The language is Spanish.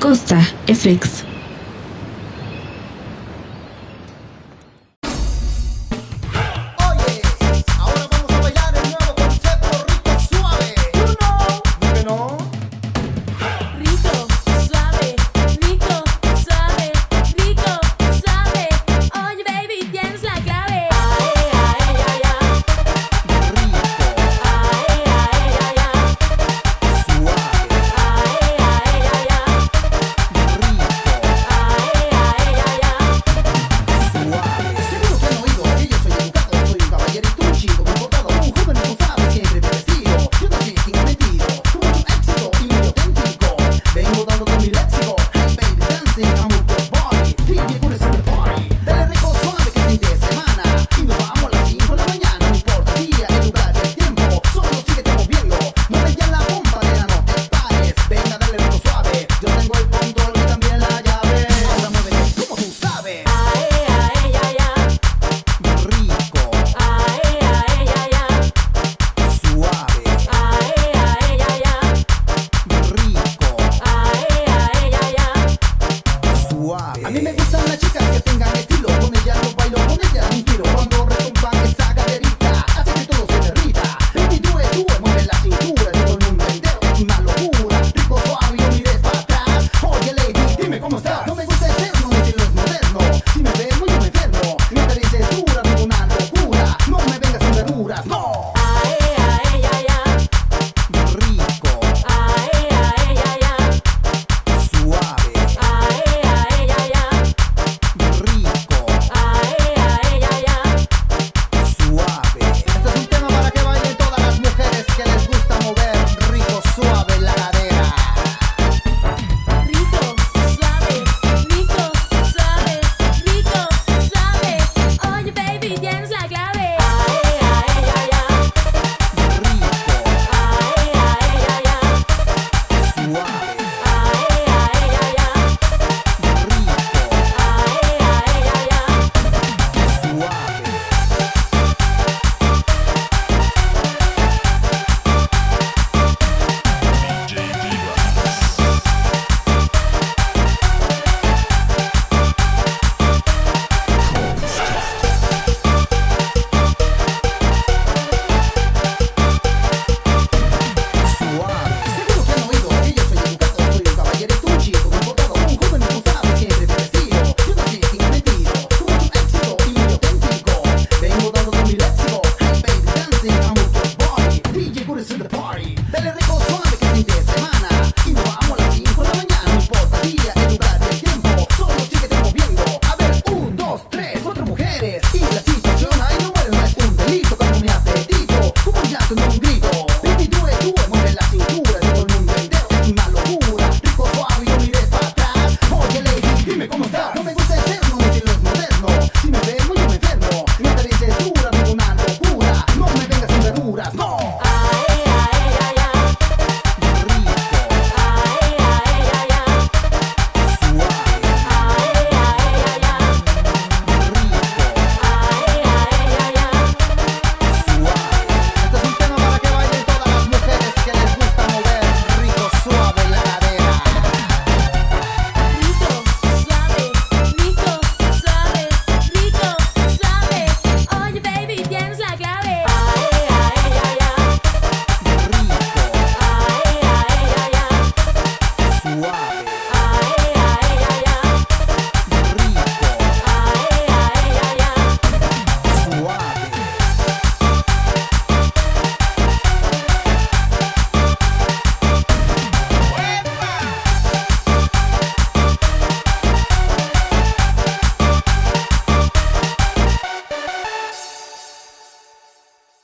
Costa FX. A mí me gustan las chicas que tengan estilo, con ella no bailo, con ella me inspiro. Cuando retumban esa caderita, hace que todo se derrita. Baby, tú mueve la cintura, todo el mundo entero es una locura. Rico, suave, no mires para atrás. Oye, lady, dime cómo estás. No me gusta el terno, mi estilo es moderno. Si me enfermo, yo me enfermo. Mi apariencia es dura, tengo una locura. No me vengas con verduras, no. Dale rico suave que fin de semana y nos vamos a las 5 de la mañana. No importa el día, el lugar, el tiempo, solo síguete moviendo. A ver, 1, 2, 3, 4 mujeres y la situación ahí no muere, no es un delito. Como mi apetito, como un llanto, no un grito. Baby, tú mueve la cintura, todo el mundo entero es una locura. Rico, suave y no mires para atrás. Oye, lady, dime cómo estás. No me gusta el terno, mi estilo es moderno. Si me enfermo, yo me enfermo. Mi apariencia es dura, tengo una locura. No me vengas con verduras, no.